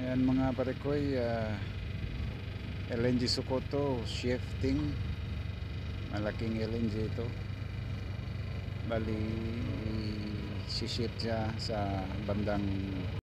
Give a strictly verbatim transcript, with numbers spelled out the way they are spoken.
Ayan mga parekoy, uh, L N G Sokoto shifting, malaking L N G ito. Bali si shift siya sa bandang